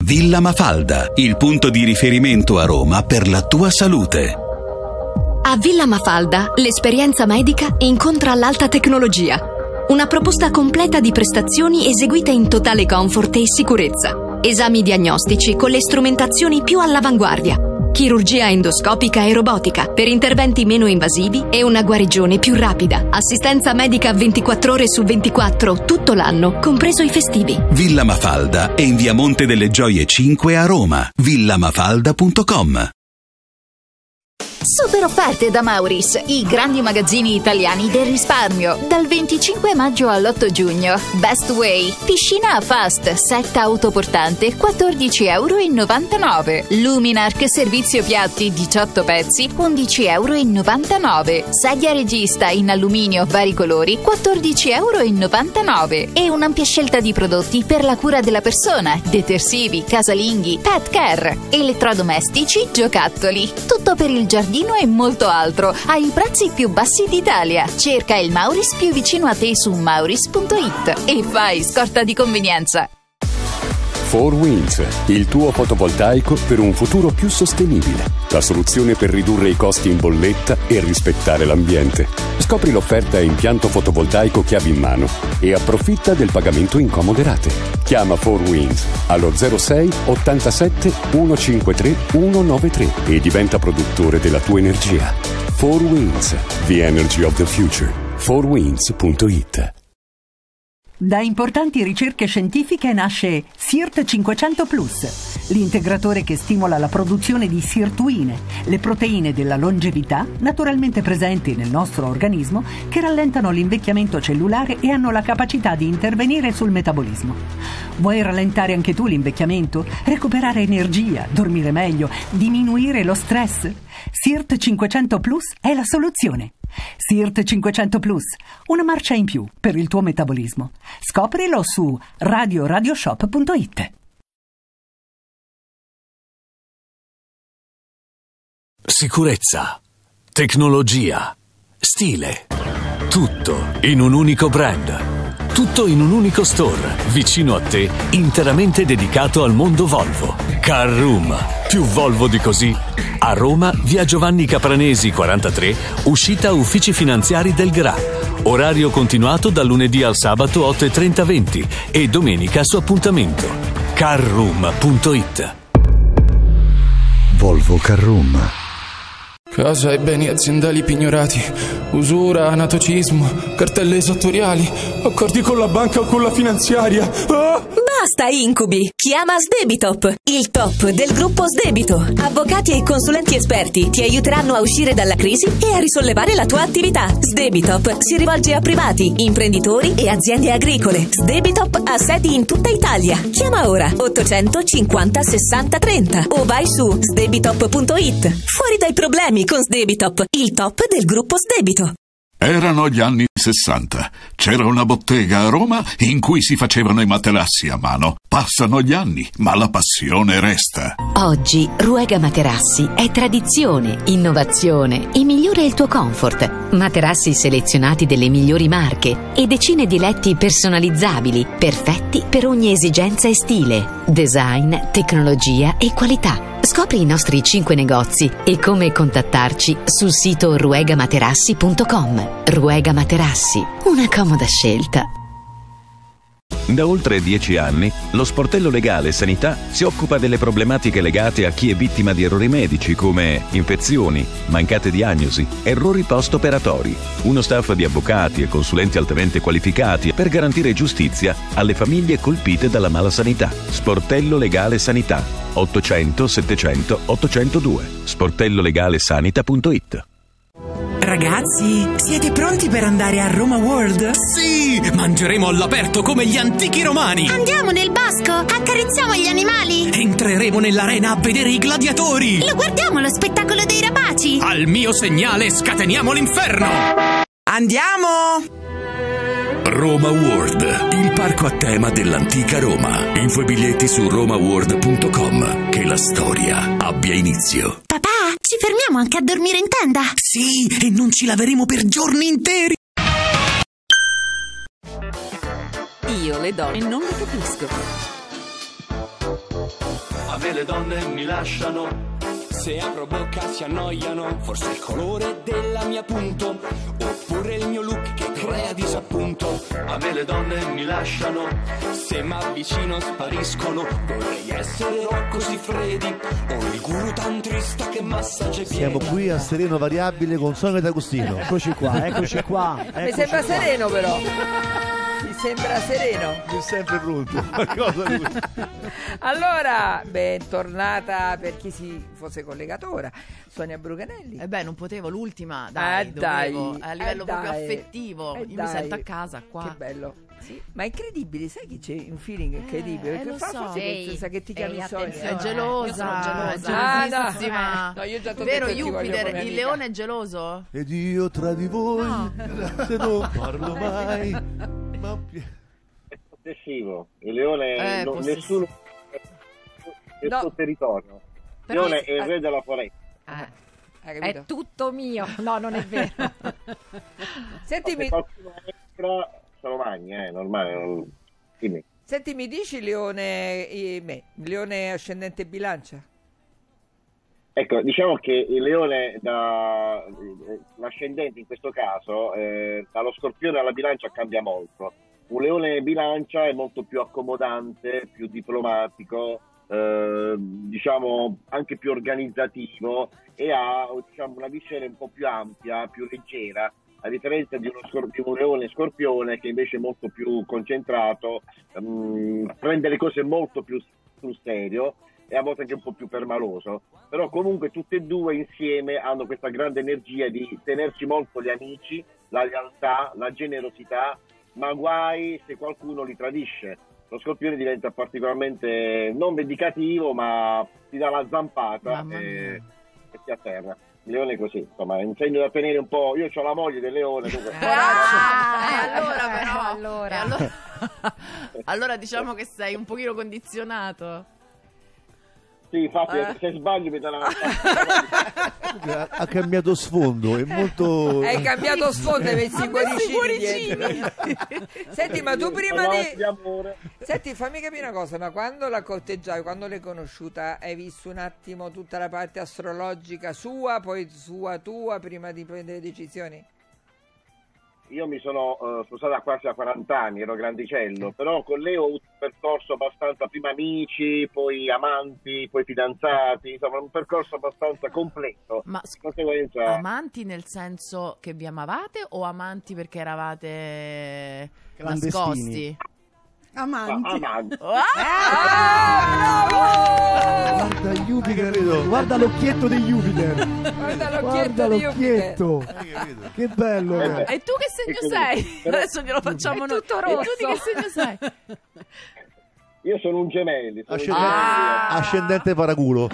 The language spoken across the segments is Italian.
Villa Mafalda, il punto di riferimento a Roma per la tua salute. A Villa Mafalda l'esperienza medica incontra l'alta tecnologia. Una proposta completa di prestazioni eseguite in totale comfort e sicurezza. Esami diagnostici con le strumentazioni più all'avanguardia. Chirurgia endoscopica e robotica per interventi meno invasivi e una guarigione più rapida. Assistenza medica 24 ore su 24 tutto l'anno, compreso i festivi. Villa Mafalda è in via Monte delle Gioie 5 a Roma. villamafalda.com. Super offerte da Mauris, i grandi magazzini italiani del risparmio. Dal 25 maggio all'8 giugno. Best Way, piscina a Fast, set autoportante, €14,99. Luminark servizio piatti, 18 pezzi, €11,99. Sedia regista in alluminio vari colori, €14,99. E un'ampia scelta di prodotti per la cura della persona, detersivi, casalinghi, pet care, elettrodomestici, giocattoli. Tutto per il giardino e molto altro, ai prezzi più bassi d'Italia. Cerca il Mauris più vicino a te su mauris.it e fai scorta di convenienza. 4Winds, il tuo fotovoltaico per un futuro più sostenibile. La soluzione per ridurre i costi in bolletta e rispettare l'ambiente. Scopri l'offerta impianto fotovoltaico chiavi in mano e approfitta del pagamento in comode rate. Chiama 4Winds allo 06 87 153 193 e diventa produttore della tua energia. 4Winds, the energy of the future. 4winds.it. Da importanti ricerche scientifiche nasce SIRT 500 Plus, l'integratore che stimola la produzione di sirtuine, le proteine della longevità naturalmente presenti nel nostro organismo che rallentano l'invecchiamento cellulare e hanno la capacità di intervenire sul metabolismo. Vuoi rallentare anche tu l'invecchiamento? Recuperare energia, dormire meglio, diminuire lo stress? SIRT 500 Plus è la soluzione. SIRT 500 Plus, una marcia in più per il tuo metabolismo. Scoprilo su radioshop.it. Sicurezza, tecnologia, stile, tutto in un unico brand. Tutto in un unico store, vicino a te, interamente dedicato al mondo Volvo. Car Room, più Volvo di così. A Roma, via Giovanni Capranesi 43, uscita Uffici Finanziari del Gra. Orario continuato dal lunedì al sabato 8:30-20 e domenica su appuntamento. carroom.it. Volvo Car Room. Casa e beni aziendali pignorati, usura, anatocismo, cartelle esattoriali, accordi con la banca o con la finanziaria. Ah! Basta incubi! Chiama Sdebitop, il top del gruppo Sdebito. Avvocati e consulenti esperti ti aiuteranno a uscire dalla crisi e a risollevare la tua attività. Sdebitop si rivolge a privati, imprenditori e aziende agricole. Sdebitop ha sedi in tutta Italia. Chiama ora 850 60 30 o vai su sdebitop.it. Fuori dai problemi con Sdebitop, il top del gruppo Sdebito. Erano gli anni 60. C'era una bottega a Roma in cui si facevano i materassi a mano. Passano gli anni, ma la passione resta. Oggi Ruega Materassi è tradizione, innovazione e migliora il tuo comfort. Materassi selezionati delle migliori marche e decine di letti personalizzabili, perfetti per ogni esigenza e stile. Design, tecnologia e qualità. Scopri i nostri 5 negozi e come contattarci sul sito ruegamaterassi.com. Ruega Materassi, una comoda scelta. Da oltre 10 anni, lo Sportello Legale Sanità si occupa delle problematiche legate a chi è vittima di errori medici come infezioni, mancate diagnosi, errori post-operatori. Uno staff di avvocati e consulenti altamente qualificati per garantire giustizia alle famiglie colpite dalla malasanità. Sportello Legale Sanità, 800 700 802, sportellolegalesanita.it. Ragazzi, siete pronti per andare a Roma World? Sì! Mangeremo all'aperto come gli antichi romani! Andiamo nel bosco, accarezziamo gli animali! Entreremo nell'arena a vedere i gladiatori! Lo guardiamo lo spettacolo dei rapaci! Al mio segnale scateniamo l'inferno! Andiamo! Roma World, il parco a tema dell'antica Roma. Info e biglietti su romaworld.com. Che la storia abbia inizio. Papà, ci fermiamo anche a dormire in tenda? Sì, e non ci laveremo per giorni interi! Io le donne non le capisco. me le donne mi lasciano. Se apro bocca si annoiano, forse il colore della mia punto, oppure il mio look che crea disappunto. A me le donne mi lasciano. Se m'avvicino spariscono, vorrei essere Rocco Siffredi o il guru tantrista che massaggia i piedi. Siamo qui a Sereno Variabile con Sonia D'Agostino. Eccoci qua, eccoci qua. Mi sembra sereno però. Mi sembra sereno. È sempre pronto. Allora, bentornata per chi si fosse collegato ora, Sonia Bruganelli. Non potevo, l'ultima, dovevo, a livello proprio affettivo. Io mi sento a casa qua. Che bello. Sì. Ma è incredibile, sai che c'è un feeling incredibile? Perché lo fa so. forse sa che ti chiami Sonia. È gelosa, gelosissima. No, io già vero Jupiter, il leone è geloso? Ed io tra di voi, se non parlo mai. È possessivo. Il leone nessuno del suo territorio. Il leone è il re della foresta. È tutto mio. No, non è vero. Sentimi, qualcuno extra se lo mangia, è normale. Senti, mi dici leone ascendente bilancia? Ecco, diciamo che il leone, l'ascendente in questo caso, dallo scorpione alla bilancia cambia molto. Un leone bilancia è molto più accomodante, più diplomatico, diciamo anche più organizzativo e ha una visione un po' più ampia, più leggera, a differenza di un leone scorpione che invece è molto più concentrato, prende le cose molto più sul serio e a volte anche un po' più permaloso, però comunque tutte e due insieme hanno questa grande energia di tenerci molto gli amici, la lealtà, la generosità, ma guai se qualcuno li tradisce. Lo scorpione diventa particolarmente non vendicativo, ma ti dà la zampata e ti atterra. Il leone è così, insomma, è un segno da tenere un po'. Io ho la moglie del leone. Allora diciamo che sei un pochino condizionato. Sì, infatti, se sbaglio mi dà la ha cambiato sfondo, è molto. Hai cambiato sfondo, hai messo i cuoricini. Senti, ma tu prima Senti, fammi capire una cosa, ma quando la corteggiavi, quando l'hai conosciuta, hai visto un attimo tutta la parte astrologica sua, poi sua tua, prima di prendere decisioni? Io mi sono sposato quasi a 40 anni, ero grandicello, però con lei ho avuto un percorso abbastanza, prima amici, poi amanti, poi fidanzati, insomma un percorso abbastanza completo. Ma conseguenza... amanti nel senso che vi amavate o amanti perché eravate nascosti? Amanti. Bravo! Guarda Jupiter, guarda l'occhietto di Jupiter. Guarda l'occhietto. Che bello. E tu che segno sei? Adesso glielo facciamo noi. Tutto rosso. E tu di che segno sei? Io sono un gemelli. Ascendente paraculo.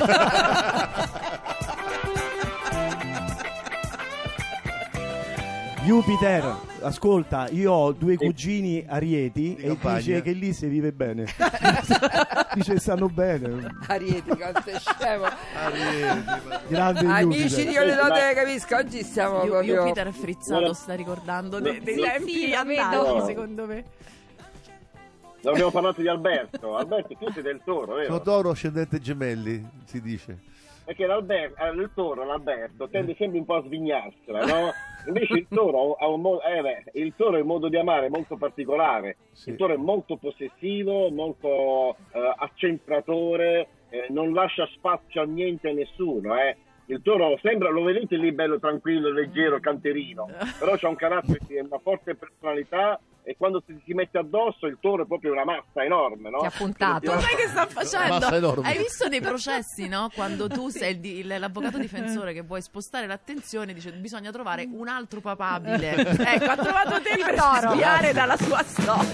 Jupiter, ascolta, io ho due cugini arieti e dice che lì si vive bene. Dice stanno bene. Arieti, quanto è scemo. Grande amici di Io le capisco, oggi stiamo proprio... Jupiter è frizzato, sta ricordando dei tempi andati, secondo me. Non abbiamo parlato di Alberto. Alberto, tu sei del Toro, vero? Sono Toro ascendente gemelli, si dice. Perché il Toro, l'Alberto, tende sempre un po' a svignarsela, no? Invece il Toro ha il Toro è un modo di amare molto particolare. Sì. Il Toro è molto possessivo, molto accentratore, non lascia spazio a niente e a nessuno, Il Toro lo vedete lì bello, tranquillo, leggero, canterino, però c'ha un carattere, una forte personalità, e quando si mette addosso il Toro è proprio una massa enorme, no? Ti ha puntato. Sai che sta facendo? Hai visto nei processi, no? Quando tu sei l'avvocato difensore che vuoi spostare l'attenzione, dice bisogna trovare un altro papabile. Ecco, ha trovato te per sviare dalla sua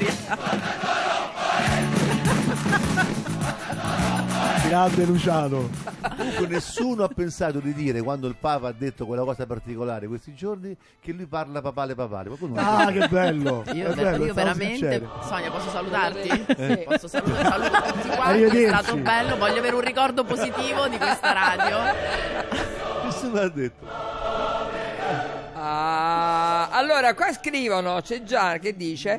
storia. Grande Luciano. Comunque nessuno ha pensato di dire, quando il Papa ha detto quella cosa particolare questi giorni, che lui parla papale. Che bello. Io veramente, Sonia, posso salutarti? Posso salutare tutti quanti, è stato bello, voglio avere un ricordo positivo di questa radio. Nessuno l'ha detto. Allora qua scrivono, c'è Gian che dice: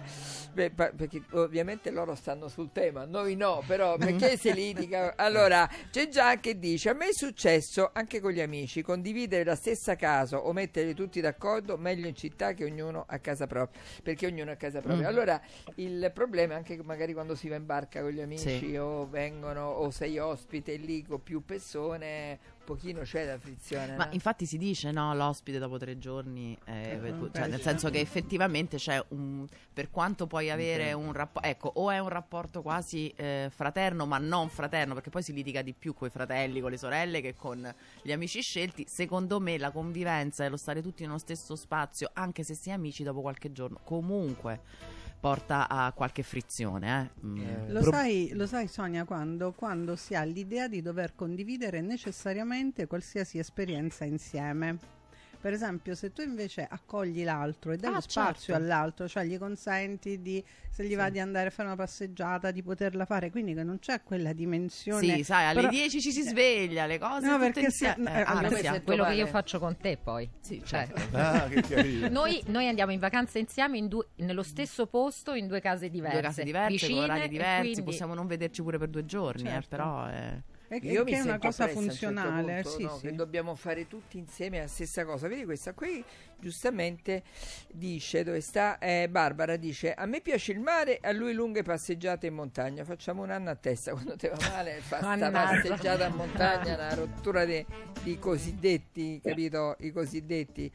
perché ovviamente loro stanno sul tema, noi no, però perché si litiga? Allora, c'è Gian che dice: a me è successo anche con gli amici condividere la stessa casa o metterli tutti d'accordo, meglio in città che ognuno a casa propria, perché ognuno a casa propria. Allora, il problema è anche che magari quando si va in barca con gli amici o vengono o sei ospite lì con più persone, un pochino c'è la frizione. Ma infatti si dice, no, l'ospite dopo 3 giorni, cioè, nel senso che effettivamente c'è per quanto puoi avere un rapporto, ecco, o è un rapporto quasi fraterno ma non fraterno, perché poi si litiga di più con i fratelli, con le sorelle che con gli amici scelti. Secondo me la convivenza e lo stare tutti nello stesso spazio, anche se si è amici, dopo qualche giorno comunque porta a qualche frizione. Lo sai Sonia, quando si ha l'idea di dover condividere necessariamente qualsiasi esperienza insieme. Per esempio, se tu invece accogli l'altro e dai lo spazio all'altro, cioè gli consenti di, se gli va di andare a fare una passeggiata, di poterla fare, quindi che non c'è quella dimensione. Sì, sai, alle 10 ci si sveglia, le cose no, tutte perché è quello che io faccio con te poi. Sì, certo. Che noi andiamo in vacanza insieme nello stesso posto, in 2 case diverse. 2 case diverse, vicine, con orari diversi, quindi possiamo non vederci pure per 2 giorni, però io mi è una sento cosa presa funzionale, a un certo punto, che dobbiamo fare tutti insieme la stessa cosa. Vedi, questa qui giustamente dice, dove sta Barbara, dice: a me piace il mare, a lui lunghe passeggiate in montagna. Facciamo un anno a testa, quando te va male fa sta passeggiata in montagna, una rottura di cosiddetti, capito? I cosiddetti.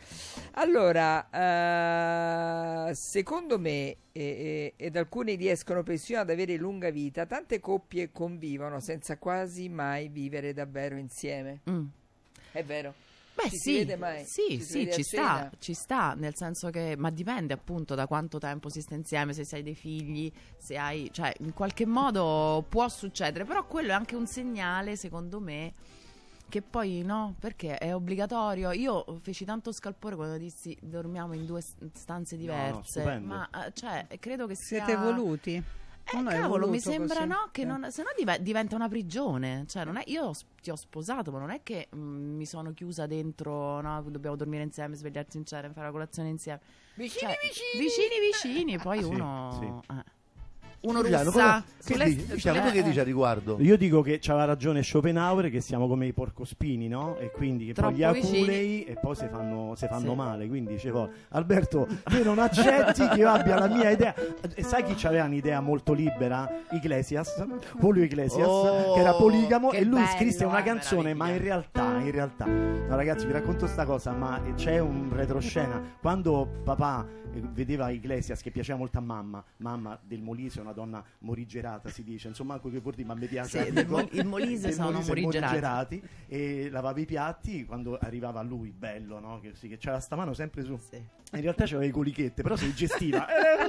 Allora, secondo me ed alcuni riescono persino ad avere lunga vita, tante coppie convivono senza quasi mai vivere davvero insieme. È vero? Beh, si vede mai? Sì, ci sta, nel senso che, ma dipende appunto da quanto tempo si sta insieme, se hai dei figli, se hai, cioè in qualche modo può succedere, però quello è anche un segnale, secondo me, che poi no, perché è obbligatorio. Io feci tanto scalpore quando dissi dormiamo in 2 stanze diverse, ma cioè credo che sia... Siete voluti? Cavolo, mi sembra così. No, che non, se no diventa una prigione. Cioè, non è, io ti ho sposato, ma non è che mi sono chiusa dentro, no, dobbiamo dormire insieme, svegliarci insieme, fare la colazione insieme. Vicini, poi uno russa. Che dice a riguardo? Io dico che c'aveva ragione Schopenhauer, che siamo come i porcospini, no? E quindi che poi gli aculei e poi si fanno male. Quindi dicevo, Alberto, te non accetti che io abbia la mia idea. E sai chi c'aveva un'idea molto libera? Julio Iglesias, che era poligamo, e lui scrisse una canzone, ma in realtà, no, ragazzi, vi racconto sta cosa, ma c'è un retroscena. Quando papà vedeva Iglesias, che piaceva molto a mamma del Molise, una donna morigerata, si dice, insomma, quel che vuol dire, ma mi piace. Il Molise sono morigerati. E lavava i piatti quando arrivava lui, bello, no? Che c'era sta mano sempre su. In realtà c'aveva i colichette, però se li gestiva.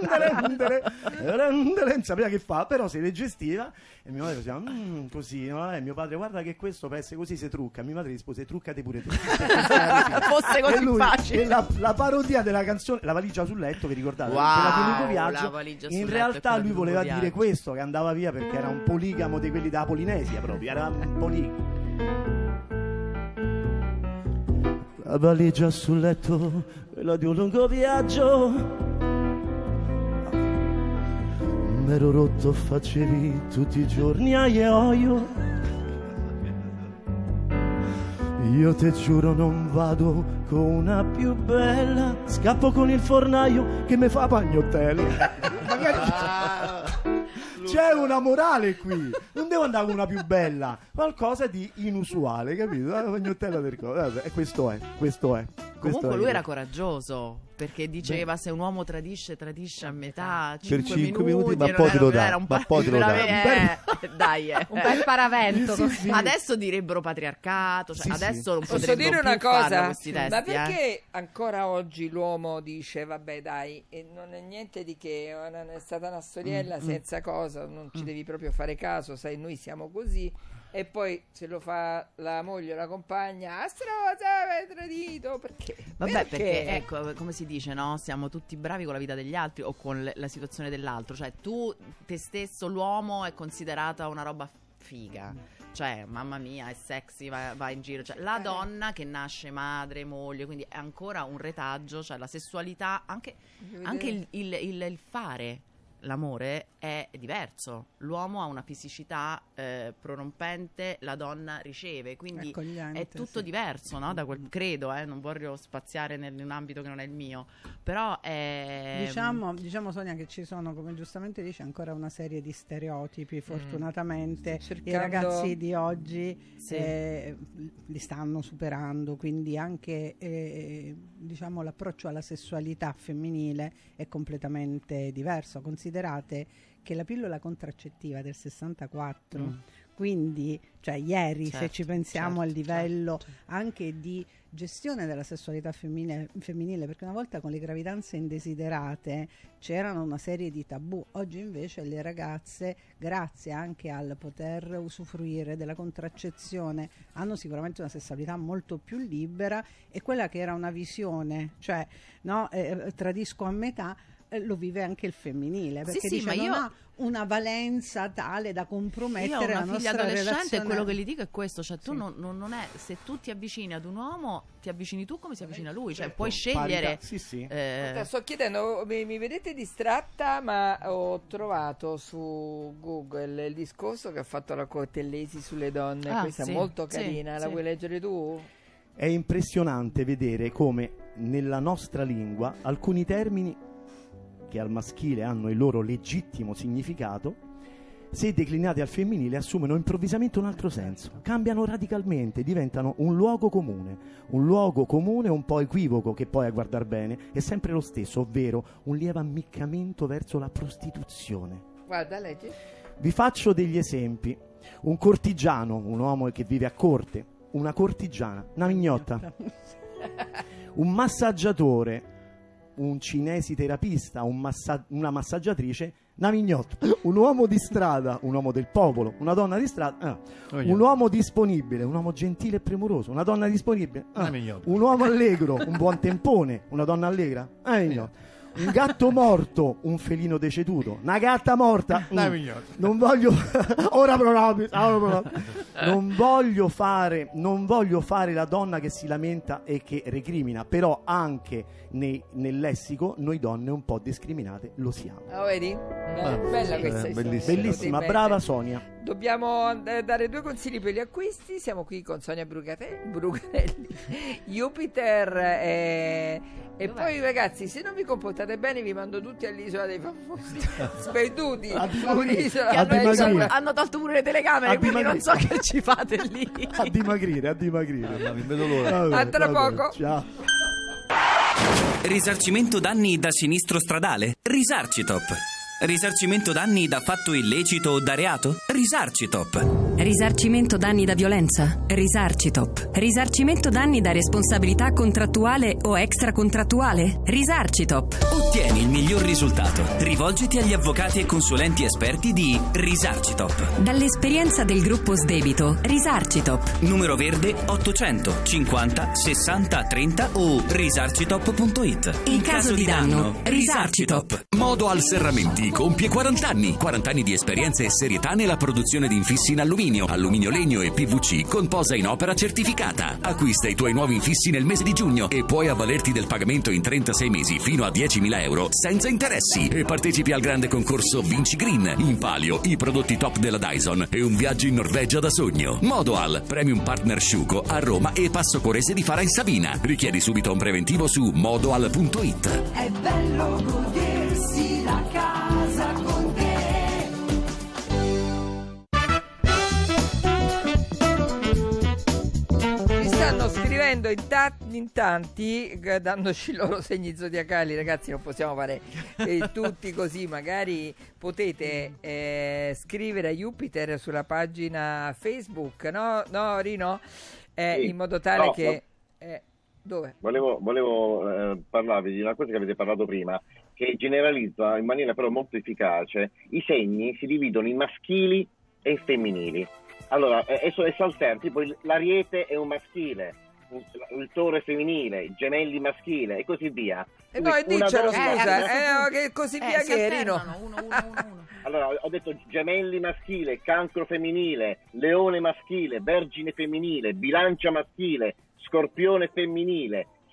Non sapeva che fa, però se le gestiva. E mia madre diceva, così, no? E mio padre, guarda che questo per essere così si trucca. Mia madre rispose, truccate pure tu. Fosse così facile. E la parodia della canzone, La valigia sul letto, vi ricordate? Wow, quella di Luco Viaggio. In realtà lui voleva dire questo, che andava via perché era un poligamo di quelli della Polinesia proprio, era un poligamo. La valigia sul letto, quella di un lungo viaggio. M'ero rotto, facevi tutti i giorni aioio. Io te giuro non vado con una più bella, scappo con il fornaio che mi fa pagnottelle. C'è una morale qui, non devo andare con una più bella, qualcosa di inusuale, capito? La pagnottella del coso, e questo è. Comunque lui era coraggioso, perché diceva se un uomo tradisce a metà, per 5 minuti, ma poi te lo dà, dai, un bel paravento. Sì. Adesso direbbero patriarcato, cioè adesso non posso dire una cosa, questi testi, ma perché ancora oggi l'uomo dice vabbè dai, non è niente di che, è stata una storiella senza cosa, non ci devi proprio fare caso, sai, noi siamo così. E poi se lo fa la moglie o la compagna, astrosa, hai tradito, perché? Vabbè, perché ecco, come si dice, no? Siamo tutti bravi con la vita degli altri o con la situazione dell'altro, cioè tu, te stesso, l'uomo è considerata una roba figa, cioè mamma mia è sexy, va in giro, cioè la donna che nasce madre, moglie, quindi è ancora un retaggio, cioè la sessualità, anche il fare l'amore è diverso. L'uomo ha una fisicità prorompente, la donna riceve, quindi è tutto diverso, no? Da quel, credo, non voglio spaziare in un ambito che non è il mio, però è... Diciamo Sonia che ci sono, come giustamente dice, ancora una serie di stereotipi, fortunatamente i ragazzi di oggi li stanno superando, quindi anche diciamo l'approccio alla sessualità femminile è completamente diverso. Considerate che la pillola contraccettiva del 64, quindi cioè ieri, se ci pensiamo al livello anche di gestione della sessualità femminile, perché una volta con le gravidanze indesiderate c'erano una serie di tabù, oggi invece le ragazze, grazie anche al poter usufruire della contraccezione, hanno sicuramente una sessualità molto più libera, e quella che era una visione, cioè tradisco a metà, lo vive anche il femminile, perché dice non ha una valenza tale da compromettere la nostra relazione. Io ho una figlia adolescente e quello che gli dico è questo, cioè tu non è, se tu ti avvicini ad un uomo, ti avvicini tu come si avvicina a lui, cioè puoi scegliere. Sto chiedendo, mi vedete distratta, ma ho trovato su Google il discorso che ha fatto la Cortellesi sulle donne, questa è molto carina, la vuoi leggere tu? È impressionante vedere come nella nostra lingua alcuni termini che al maschile hanno il loro legittimo significato, se declinati al femminile assumono improvvisamente un altro senso, cambiano radicalmente, diventano un luogo comune un po' equivoco, che poi a guardar bene è sempre lo stesso, ovvero un lieve ammiccamento verso la prostituzione. Guarda, leggi. Vi faccio degli esempi. Un cortigiano, un uomo che vive a corte, una cortigiana, una mignotta. Un massaggiatore, un cinesiterapista, una massaggiatrice, una mignotta. Un uomo di strada, un uomo del popolo, una donna di strada, un uomo disponibile, un uomo gentile e premuroso, una donna disponibile, un uomo allegro, un buon tempone, una donna allegra, un gatto morto, un felino deceduto, una gatta morta, non voglio non voglio fare la donna che si lamenta e che recrimina, però anche nel lessico noi donne un po' discriminate lo siamo. Vedi? Bella questa bellissima, brava Sonia. Dobbiamo dare 2 consigli per gli acquisti. Siamo qui con Sonia Brugarelli, Jupiter e poi ragazzi, se non vi comportate bene vi mando tutti all'isola dei famosi sperduti. Hanno tolto pure le telecamere, quindi non so che ci fate lì. A dimagrire. Non vedo l'ora. A tra poco. Ciao. Risarcimento danni da sinistro stradale? Risarcitop. Risarcimento danni da fatto illecito o da reato? Risarcitop. Risarcimento danni da violenza? Risarcitop. Risarcimento danni da responsabilità contrattuale o extracontrattuale? Risarcitop. Ottieni il miglior risultato. Rivolgiti agli avvocati e consulenti esperti di Risarcitop. Dall'esperienza del gruppo Sdebito, Risarcitop. Numero verde 800 50 60 30 o risarcitop.it. In caso di danno, Risarcitop. Modo al Serramenti compie 40 anni. 40 anni di esperienza e serietà nella produzione di infissi in alluminio, legno e PVC con posa in opera certificata. Acquista i tuoi nuovi infissi nel mese di giugno e puoi avvalerti del pagamento in 36 mesi fino a 10.000 euro senza interessi. E partecipi al grande concorso Vinci Green. In palio i prodotti top della Dyson e un viaggio in Norvegia da sogno. Modoal, Premium Partner Sciuco a Roma e Passo Corese di Fara in Sabina. Richiedi subito un preventivo su modoal.it. È bello godersi la casa con te. Mi stanno scrivendo in tanti, dandoci i loro segni zodiacali. Ragazzi, non possiamo fare tutti così. Magari potete scrivere a Jupiter sulla pagina Facebook, no Rino? Sì. In modo tale che... dove? Volevo parlarvi di una cosa che avete parlato prima, che generalizza in maniera però molto efficace. I segni si dividono in maschili e femminili. Allora, è saltare, tipo l'Ariete è un maschile, il Toro è femminile, i Gemelli maschile e così via. E poi diccelo, scusa, che così via che Rino. Uno. Allora, ho detto Gemelli maschile, Cancro femminile, Leone maschile, Vergine femminile, Bilancia maschile, Scorpione femminile,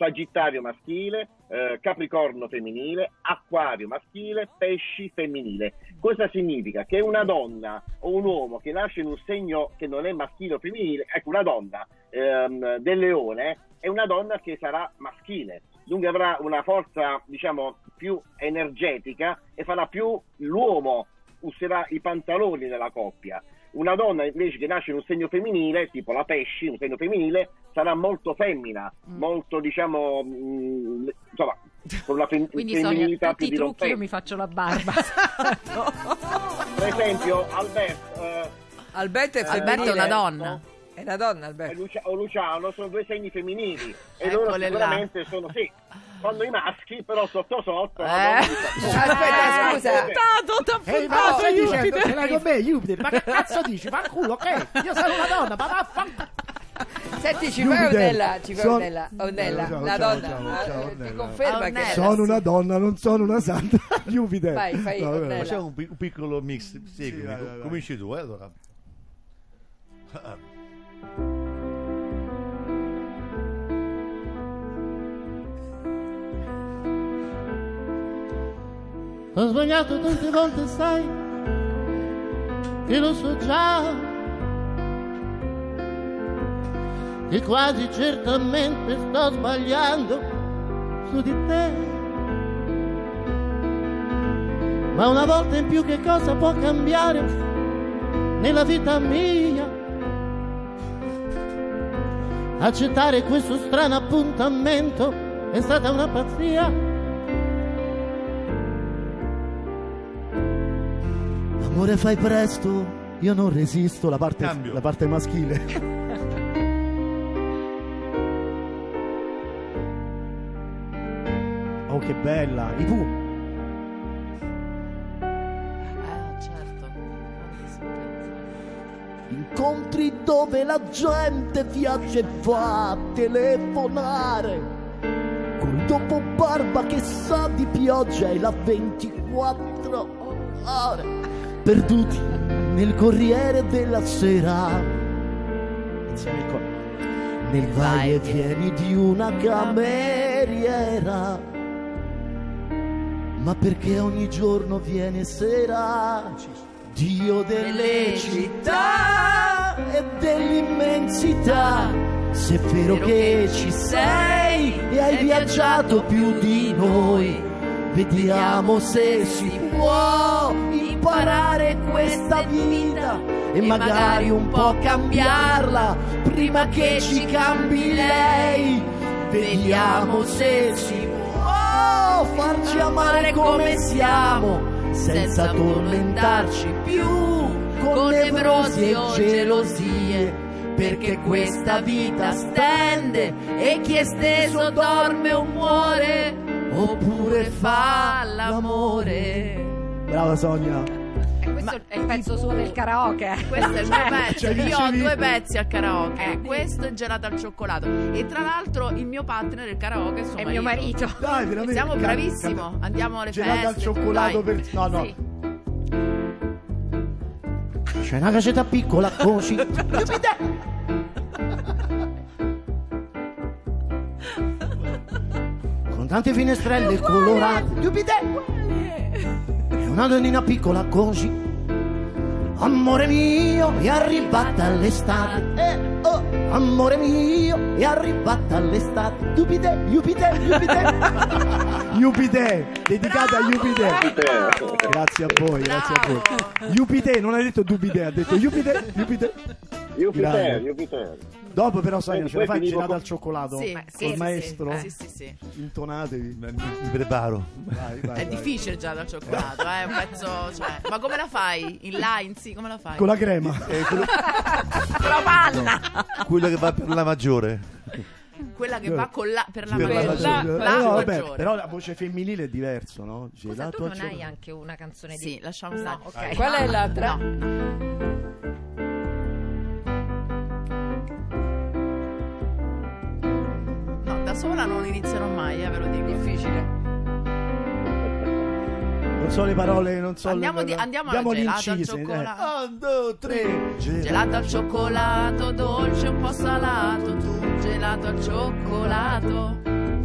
Sagittario maschile, Capricorno femminile, Acquario maschile, Pesci femminile. Cosa significa? Che una donna o un uomo che nasce in un segno che non è maschile o femminile, ecco, una donna del Leone è una donna che sarà maschile, dunque avrà una forza, diciamo, più energetica e farà più l'uomo, userà i pantaloni nella coppia. Una donna invece che nasce in un segno femminile, tipo la Pesci, un segno femminile, sarà molto femmina, molto, diciamo, insomma, con una quindi femminilità Sonia, più tutti i trucchi, io dirompente. mi faccio la barba. Per esempio, Alberto è Alberto è una donna. È una donna, Alberto. o Luciano sono due segni femminili e Eccole loro là. sicuramente sono i maschi, però sotto Aspetta, scusa. Ehi, ma lo stai dicendo? Ce l'hai con me, Jupiter? Ma che cazzo dici? Fanculo, ok? Io sono una donna, ma vaffanculo. Senti, ci fai Ornella, Ornella, la donna, ti conferma che sono una donna, non sono una santa. Jupiter. Vai, fai Ornella. Facciamo un piccolo mix, seguimi, vai. cominci tu, allora. Ho sbagliato tante volte, sai, che lo so già, che quasi certamente sto sbagliando su di te. Ma una volta in più che cosa può cambiare nella vita mia? Accettare questo strano appuntamento è stata una pazzia. Amore, fai presto, io non resisto. La parte maschile. Oh, che bella, i Pooh. Certo. Incontri dove la gente viaggia e va a telefonare, col dopo barba che sa di pioggia e la 24 ore, perduti nel Corriere della Sera, nel vai e vieni di una cameriera. Ma perché ogni giorno viene sera, Dio delle città e dell'immensità, se è vero che ci sei e hai viaggiato più di noi, vediamo se si può imparare questa vita e magari un po' cambiarla prima che ci cambi lei. Vediamo se si può farci amare come siamo, senza tormentarci più con nevrosi o gelosie, perché questa vita stende e chi è steso dorme o muore, oppure fa l'amore. Brava Sonia. Questo è il pezzo suo del karaoke. Questo è il mio pezzo. Io ho due pezzi al karaoke. Questo è Gelato al cioccolato. E tra l'altro il mio partner del karaoke è mio marito. Dai, veramente. Siamo bravissimo. Andiamo alle Gelato feste. al cioccolato per... No. Sì. C'è una casetta piccola così. Con tante finestrelle colorate. E una donnina piccola così. Amore mio, è arrivata l'estate. Amore mio, è arrivata l'estate. Jupiter. Jupiter, dedicata a Jupiter. Grazie a voi, grazie a voi. Jupiter, non hai detto Jupiter, ha detto Jupiter. Jupiter. Dopo però Sonia ce la fai gelato al cioccolato col maestro? Sì. Intonatevi. Mi preparo. È difficile già dal cioccolato, è un pezzo, cioè. Ma come la fai? In line, sì, come la fai? Con la crema. Con la panna. Quello che va per la maggiore. Quella che va con la per la maggiore. maggiore. Però la voce femminile è diverso, no? Scusa, tu non hai anche una canzone di... Sì, lasciamo stare. No, ok. Qual è l'altra? No, da sola non inizierò mai, ve lo dico. Difficile. Non so le parole, non so andiamo alla gelato al cioccolato. 1, 2, 3. Gelato al cioccolato, dolce un po' salato, tu gelato al cioccolato.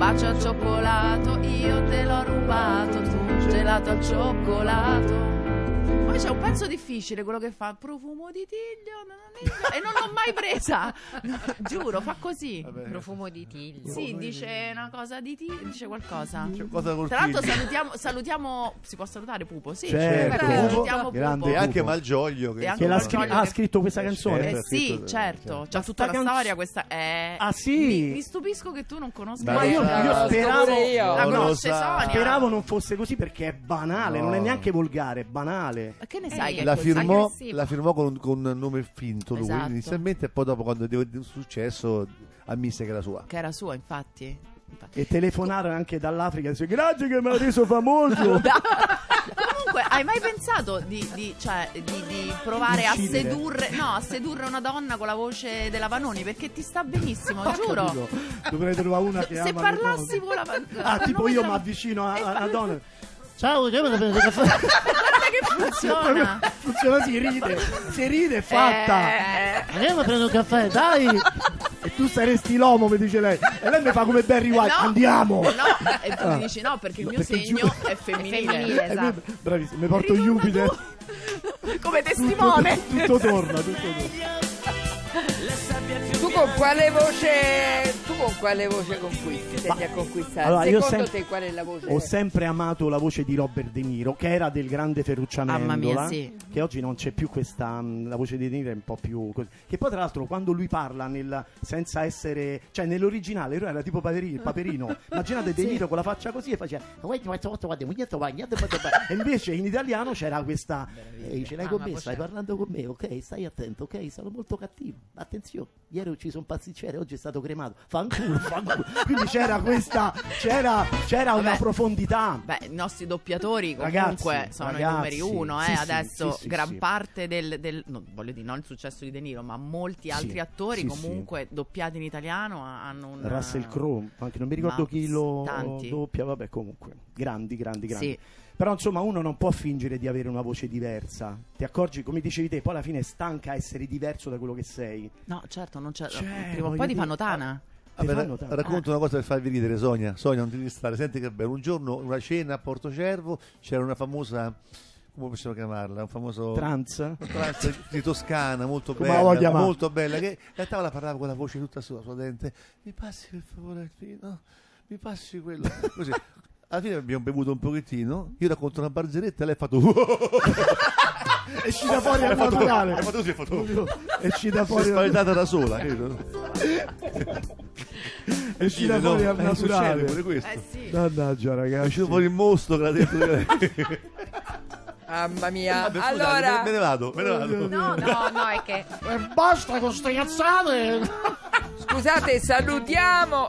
bacio al cioccolato, io te l'ho rubato, tu gelato al cioccolato. Poi c'è un pezzo difficile, quello che fa profumo di tiglio e non l'ho mai presa. Giuro, fa così. Vabbè. Profumo di tiglio. Sì, dice una cosa di tiglio, dice qualcosa. Tra l'altro salutiamo, si può salutare Pupo? Sì, certo. Salutiamo Grande Pupo. E anche Malgioglio che ha scritto questa canzone. Sì, certo, c'ha tutta la storia questa. Ah sì? Mi stupisco che tu non conosca. Ma io speravo la conosce Sonia. Speravo non fosse così perché è banale, non è neanche volgare, è banale. Che ne sai che la è firmò con un nome finto lui inizialmente, e poi dopo quando è successo ammise che era sua. Che era sua, infatti. E telefonarono anche dall'Africa e dice grazie che mi ha reso famoso. Comunque, hai mai pensato di provare a sedurre una donna con la voce della Vanoni? Perché ti sta benissimo, giuro. Dovrei trovare una che se parlassi con la tipo io mi avvicino a donna. Ciao, io me la prendo caffè. Guarda che funziona. Funziona, si ride, è fatta. Io mi prendo un caffè, dai. E tu saresti l'uomo, mi dice lei. E lei mi fa come Barry White, andiamo. No, e tu mi dici no, perché il mio segno è femminile. Esatto. Bravissimo, mi porto Jupiter. Come testimone. Tutto torna. Tu con quale voce conquisti? Tendi a conquistare? Allora, Secondo te qual è la voce? Ho sempre amato la voce di Robert De Niro, che era del grande Ferruccio Amendola. Mamma mia, sì. Che oggi non c'è più questa, la voce di De Niro è un po' più così. Che poi tra l'altro quando lui parla senza essere, cioè nell'originale lui era tipo Paperino. Immaginate De Niro con la faccia così e faceva e invece in italiano c'era questa ce l'hai con me, stai parlando con me, ok, stai attento, ok, sono molto cattivo, attenzione, ieri ho ucciso un pasticcere, oggi è stato cremato, fanculo. Quindi c'era una profondità. Beh, i nostri doppiatori comunque sono i numeri uno, adesso gran parte del voglio dire, non il successo di De Niro, ma molti altri attori comunque doppiati in italiano hanno un Russell Crowe, anche non mi ricordo chi lo doppia, vabbè, comunque grandi. Sì. Però insomma uno non può fingere di avere una voce diversa. Ti accorgi, come dicevi te, poi alla fine è stanca essere diverso da quello che sei. No, certo, non c'è. Prima o poi ti fanno tana. Racconto una cosa per farvi ridere, Sonia, non ti devi stare. Senti che bello, un giorno una cena a Portocervo, c'era una famosa, come possiamo chiamarla, un famoso trans di Toscana, molto bella, che la tavola parlava con la voce tutta sua dente. Mi passi per favore il vino? Mi passi quello? Così. Alla fine abbiamo bevuto un pochettino, io racconto una barzelletta e lei ha fatto è uscita fuori al naturale. È uscita fuori, si è spaventata da sola, credo. È uscita fuori al naturale pure questo. Sì. Mannaggia ragazzi, è uscito fuori il mostro che l'ha detto. Mamma mia. Vabbè, allora me ne vado. No, è che basta con ste cazzate. Scusate, salutiamo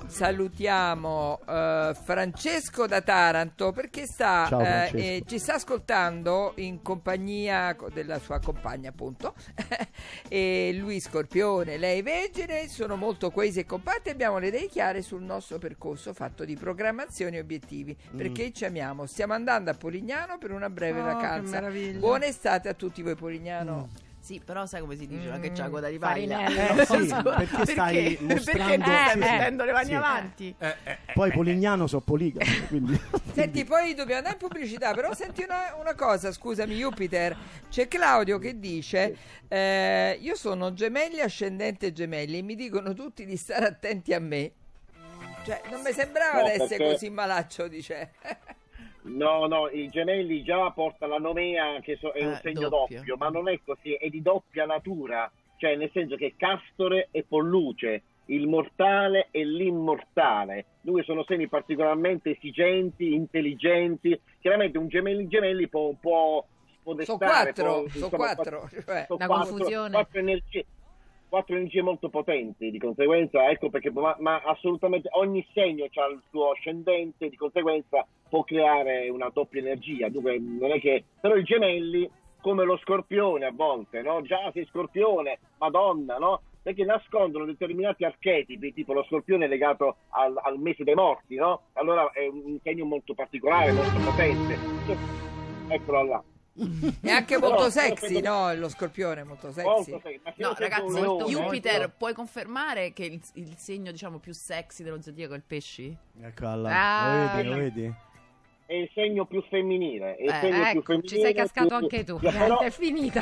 Francesco da Taranto, perché ci sta ascoltando in compagnia della sua compagna, appunto. E lui Scorpione, lei Vergine, sono molto coesi e compatti. Abbiamo le idee chiare sul nostro percorso fatto di programmazione e obiettivi, perché ci amiamo. Stiamo andando a Polignano per una breve vacanza. Buona estate a tutti voi, Polignano. Sì, però sai come si dice, che c'ha coda di paglia. Sì, perché stai mostrando, stai mettendo le mani avanti. Poi Polignano so poligamo, quindi. Senti, poi dobbiamo andare in pubblicità, però senti una cosa, scusami Jupiter, c'è Claudio che dice io sono gemelli ascendente gemelli e mi dicono tutti di stare attenti a me. Cioè, non mi sembrava di essere così malaccio, dice. No, i gemelli già porta la nomea, che è un segno doppio, ma non è così, è di doppia natura, cioè nel senso che Castore e Polluce, il mortale e l'immortale, due sono segni particolarmente esigenti, intelligenti. Chiaramente un gemelli può destare, sono quattro, cioè una confusione. Quattro energie molto potenti, di conseguenza, ecco perché, ma assolutamente ogni segno ha il suo ascendente, di conseguenza può creare una doppia energia. Dunque non è che, però i gemelli, come lo Scorpione a volte, no? Già sei Scorpione, Madonna, no? Perché nascondono determinati archetipi, tipo lo Scorpione legato al mese dei morti, no? Allora è un segno molto particolare, molto potente. Eccolo là. È anche molto sexy, no? Lo scorpione è molto sexy. No, ragazzi, Jupiter, puoi confermare che il segno, diciamo, più sexy dello zodiaco è il pesci? Ecco là, lo vedi? È il segno più femminile. È il segno più femminile, ci sei cascato anche tu. È finita.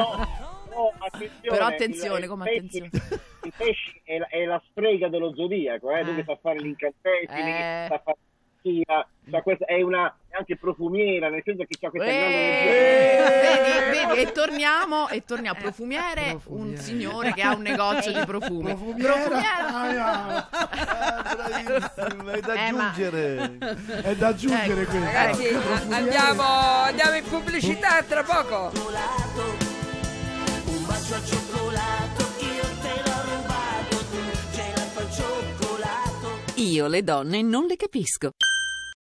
Però attenzione, come attenzione. Il pesce è la strega dello zodiaco, tu che sa fare gli incantesimi, sa fare cioè questa è anche profumiera, nel senso che c'ha questa vedi, e torniamo profumiere, un signore che ha un negozio di profumi. Profumiera. Bravissimo, è da aggiungere questo. Ragazzi, andiamo in pubblicità tra poco. Un bacio al cioccolato, io te l'ho rubato, tu gelato al cioccolato. Io le donne non le capisco.